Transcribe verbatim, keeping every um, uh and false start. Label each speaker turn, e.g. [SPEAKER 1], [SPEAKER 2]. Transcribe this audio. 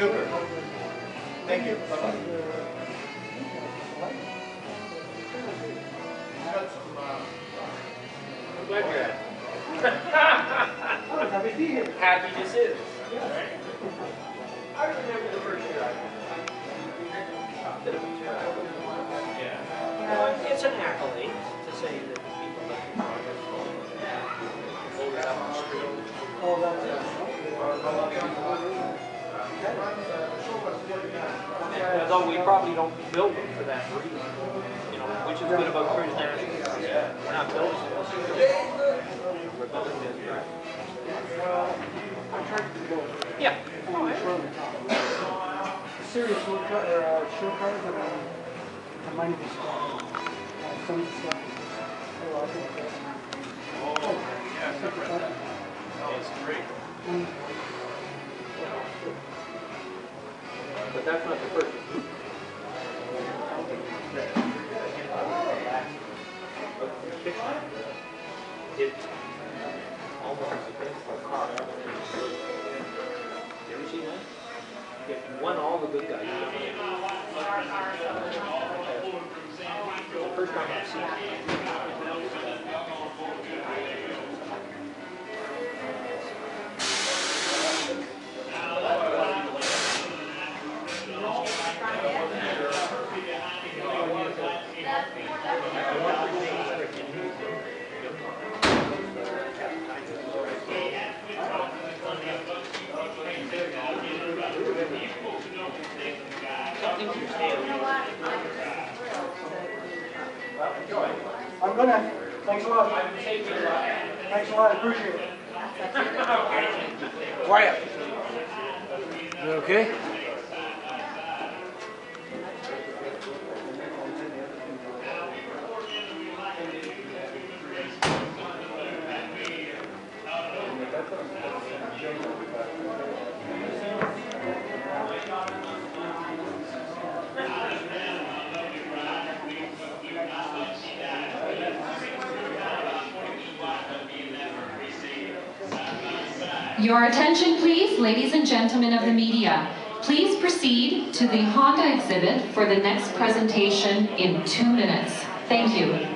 [SPEAKER 1] Super. Thank you. Bye-bye.
[SPEAKER 2] I'm glad you're at it. Happiness is. I remember the first year I did a Yeah. Well, it's an accolade to say that people let you hold it up on the street.
[SPEAKER 3] Oh, that's it.
[SPEAKER 2] Although we probably don't build them for that reason, you know, which is good about Cruise National. We're not building this. We're building this.
[SPEAKER 3] Well, I tried to go.
[SPEAKER 2] Yeah.
[SPEAKER 3] Oh, yeah. Serious short cut or uh, short cars and um, the money was uh, some of the stuff. Oh, I think that's. Oh, yeah.
[SPEAKER 1] It's great.
[SPEAKER 3] Um,
[SPEAKER 2] But that's not the first. It almost depends on the car. You ever seen that? It won all the good guys. The first time I've seen it.
[SPEAKER 3] I'm gonna. Thanks a lot. Thanks a lot. I appreciate it.
[SPEAKER 2] Quiet. You okay?
[SPEAKER 4] Your attention please, ladies and gentlemen of the media. Please proceed to the Honda exhibit for the next presentation in two minutes. Thank you.